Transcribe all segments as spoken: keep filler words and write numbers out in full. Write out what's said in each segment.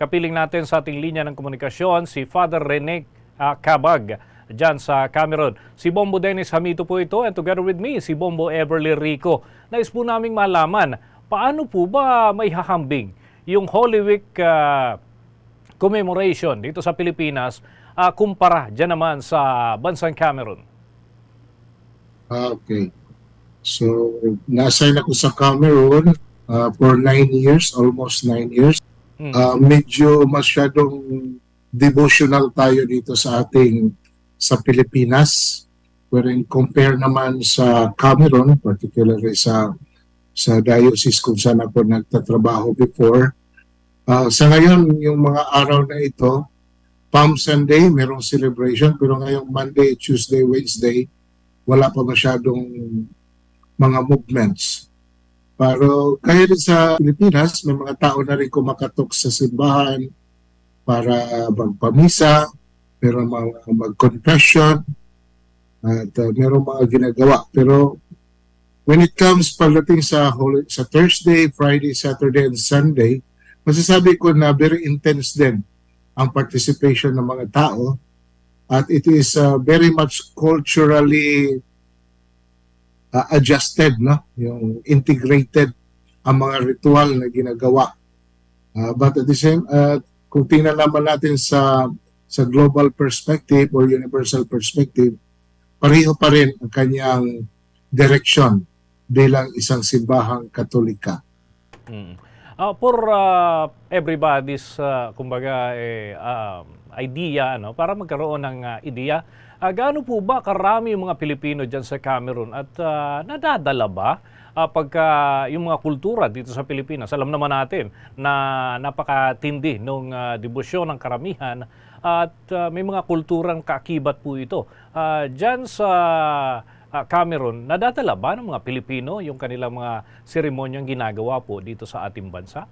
Kapiling natin sa ating linya ng komunikasyon si Father Rene uh, Cabag dyan sa Cameron. Si Bombo Dennis Hamito po ito, and together with me, si Bombo Everly Rico. Nais po naming malaman, paano po ba may hahambing yung Holy Week uh, commemoration dito sa Pilipinas uh, kumpara dyan naman sa bansang Cameron? Okay. So, na-assign ako sa Cameroon uh, for nine years, almost nine years. Hmm. Uh, medyo masyadong devotional tayo dito sa ating sa Pilipinas, wherein compare naman sa Cameroon, particularly sa sa diocese kung saan ako nagtatrabaho before. Uh, sa ngayon, yung mga araw na ito, Palm Sunday, merong celebration, pero ngayong Monday, Tuesday, Wednesday, wala pa masyadong mga movements. Pero kaya din sa Pilipinas, may mga tao na rin kumakatok sa simbahan para magpamisa, meron mga mag-confession, at uh, meron mga ginagawa. Pero when it comes pagdating sa, Holy, sa Thursday, Friday, Saturday, and Sunday, masasabi ko na very intense din ang participation ng mga tao, at it is uh, very much culturally uh, adjusted, no? Yung integrated ang mga ritual na ginagawa. Uh, but at the same, uh, kung tingnan naman natin sa sa global perspective or universal perspective, pareho pa rin ang kanyang direction bilang isang simbahang Katolika. Hmm. Uh, for uh, everybody's uh, kumbaga eh, uh, idea, ano, para magkaroon ng uh, ideya, uh, gaano po ba karami yung mga Pilipino dyan sa Cameroon at uh, nadadala ba uh, pagka yung mga kultura dito sa Pilipinas? Alam naman natin na napakatindi ng uh, debosyon ng karamihan at uh, may mga kulturang kaakibat po ito. Uh, dyan sa uh, Cameroon, nadadala ba ng mga Pilipino yung kanilang mga seremonyang ginagawa po dito sa ating bansa?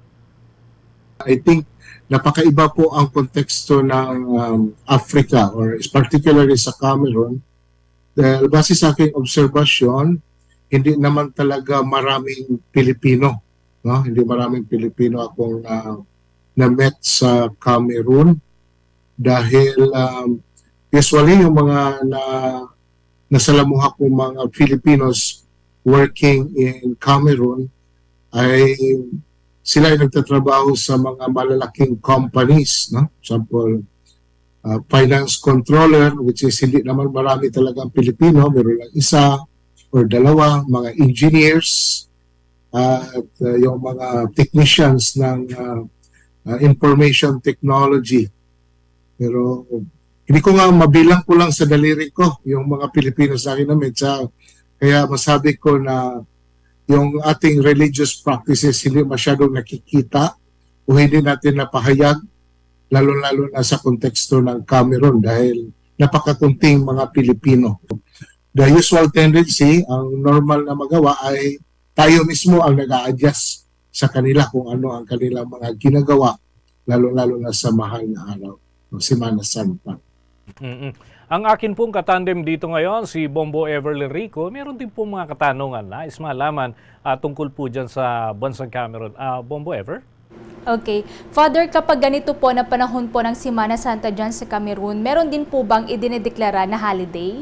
I think napakaiba po ang konteksto ng um, Africa, or particularly sa Cameroon. Dahil base sa aking obserbasyon, hindi naman talaga maraming Pilipino. No? Hindi maraming Pilipino akong uh, na-met sa Cameroon. Dahil um, usually yung mga na, nasalamuha kong mga Filipinos working in Cameroon ay sila ay nagtatrabaho sa mga malalaking companies, no? Example, uh, finance controller, which is hindi naman marami talagang Pilipino, meron lang isa or dalawa, mga engineers, uh, at uh, yung mga technicians ng uh, uh, information technology. Pero hindi ko nga mabilang ko lang sa daliri ko yung mga Pilipino sa akin namin. Kaya masabi ko na yung ating religious practices hindi masyadong nakikita o hindi natin napahayag, lalo-lalo na sa konteksto ng Cameroon dahil napakakunting mga Pilipino. The usual tendency, ang normal na magawa ay tayo mismo ang nag-a-adjust sa kanila kung ano ang kanilang mga ginagawa, lalo-lalo na sa mahal na araw, Semana Santa. Mm-mm. Ang akin pong katandem dito ngayon, si Bombo Everly Rico, meron din po mga katanungan na is malaman uh, tungkol po dyan sa bansang Cameroon. Uh, Bombo Ever? Okay. Father, kapag ganito po na panahon po ng Semana Santa dyan sa Cameroon, meron din po bang idinedeklara na holiday?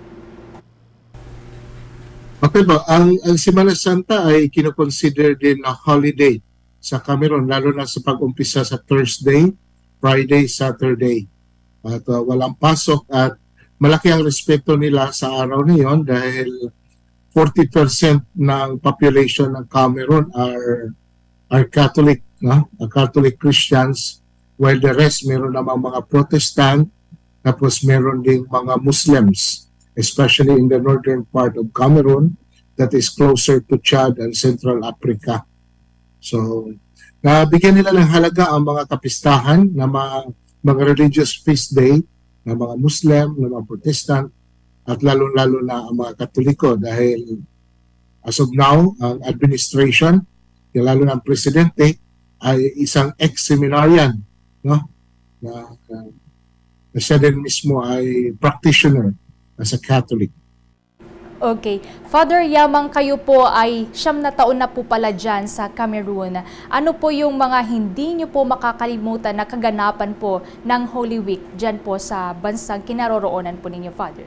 Okay ba, ang, ang Semana Santa ay kinoconsider din na holiday sa Cameroon, lalo na sa pag-umpisa sa Thursday, Friday, Saturday. At uh, walang pasok at malaki ang respeto nila sa araw na yon dahil forty percent ng population ng Cameroon are are Catholic, no? Catholic Christians, while the rest meron namang mga Protestant, tapos meron ding mga Muslims, especially in the northern part of Cameroon that is closer to Chad and Central Africa. So, nabigyan nila ng halaga ang mga kapistahan na mga, mga religious feast day ng mga Muslim, ng mga Protestant, at lalo-lalo na ang mga Katoliko dahil as of now, ang administration, lalo na ang presidente, ay isang ex-seminarian, no? Na, na siya din mismo ay practitioner as a Catholic. Okay. Father Yamang, kayo po ay siyam na taon na po pala dyan sa Cameroon. Ano po yung mga hindi nyo po makakalimutan na kaganapan po ng Holy Week dyan po sa bansang kinaroroonan po ninyo, Father?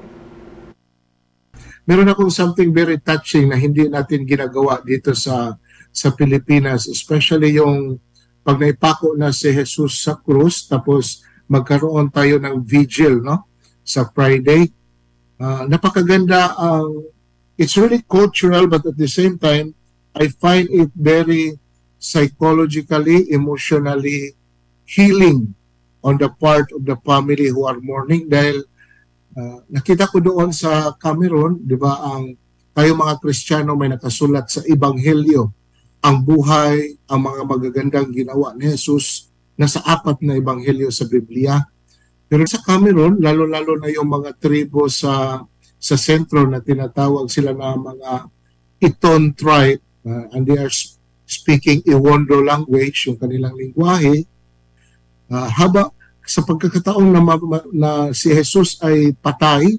Meron akong something very touching na hindi natin ginagawa dito sa sa Pilipinas, especially yung pag naipako na si Jesus sa krus, tapos magkaroon tayo ng vigil, no? Sa Friday. Uh, napakaganda ang, it's really cultural, but at the same time, I find it very psychologically, emotionally healing on the part of the family who are mourning dahil uh, nakita ko doon sa Cameroon, di ba, ang tayo mga Kristiyano may nakasulat sa Ebanghelyo, ang buhay, ang mga magagandang ginawa ni Jesus, nasa apat na Ebanghelyo sa Biblia. Pero sa Cameroon, lalo-lalo na yung mga tribo sa sa sentro na tinatawag sila na mga Iton tribe, uh, and they are speaking Iwondo language, yung kanilang lingwahe. Uh, haba sa pagkakataong na, na si Jesus ay patay,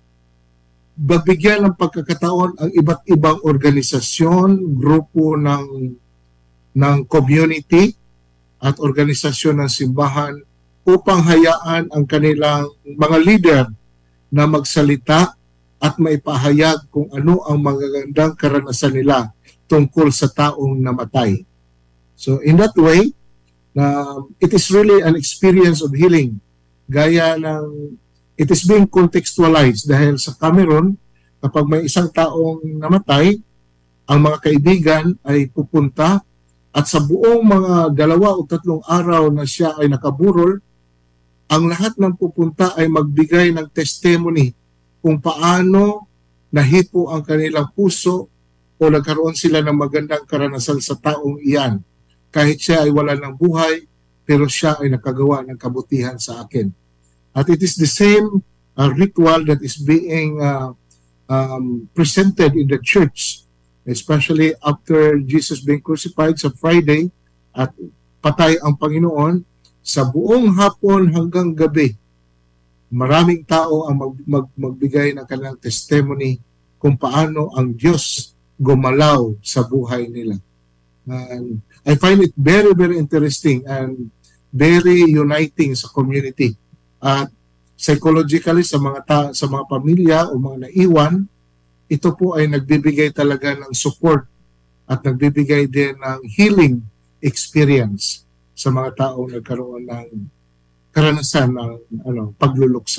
babigyan ng pagkakataon ang iba't ibang organisasyon, grupo ng ng community at organisasyon ng simbahan upang hayaan ang kanilang mga leader na magsalita at maipahayag kung ano ang magagandang karanasan nila tungkol sa taong namatay. So in that way, uh, it is really an experience of healing. Gaya ng, it is being contextualized dahil sa Cameroon, kapag may isang taong namatay, ang mga kaibigan ay pupunta at sa buong mga dalawa o tatlong araw na siya ay nakaburol, ang lahat ng pupunta ay magbigay ng testimony kung paano nahipo ang kanilang puso o nagkaroon sila ng magandang karanasan sa taong iyan. Kahit siya ay wala ng buhay, pero siya ay nakagawa ng kabutihan sa akin. At it is the same uh, ritual that is being uh, um, presented in the church, especially after Jesus being crucified sa Friday at patay ang Panginoon. Sa buong hapon hanggang gabi, maraming tao ang mag, mag, magbigay ng kanilang testimony kung paano ang Diyos gumalaw sa buhay nila. And I find it very, very interesting and very uniting sa community. At psychologically sa mga ta sa mga pamilya o mga naiwan, ito po ay nagbibigay talaga ng support at nagbibigay din ng healing experience sa mga taong nagkaroon ng karanasan ng ano, pagluluksa.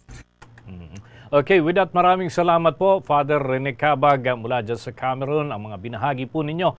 Okay, with that, maraming salamat po, Father Rene Cabag mula dyan sa Cameroon, ang mga binahagi po ninyo